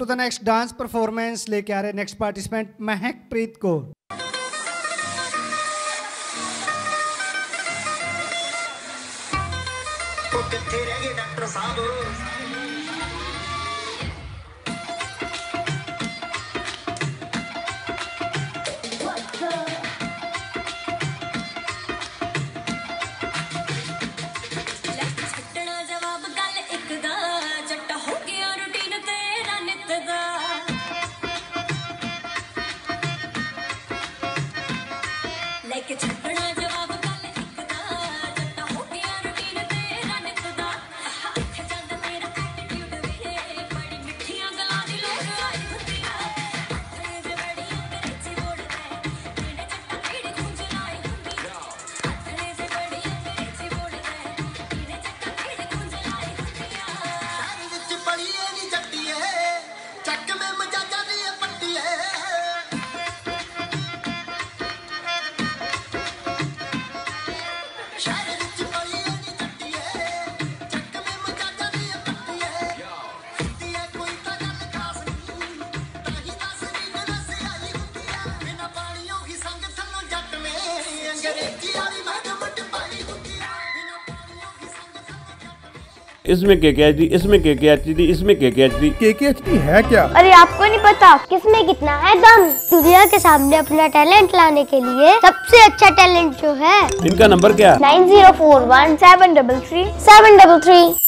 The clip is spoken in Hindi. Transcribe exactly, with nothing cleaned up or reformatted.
To the next dance performance लेके आ रहे नेक्स्ट पार्टिसिपेंट महकप्रीत को। इसमें के के एच डी, इसमें के के एच डी, इसमें के के एच डी। के के एच डी है क्या? अरे आपको नहीं पता किसमें कितना है दम। दुनिया के सामने अपना टैलेंट लाने के लिए सबसे अच्छा टैलेंट जो है। इनका नंबर क्या? Nine zero four one seven double three seven double three.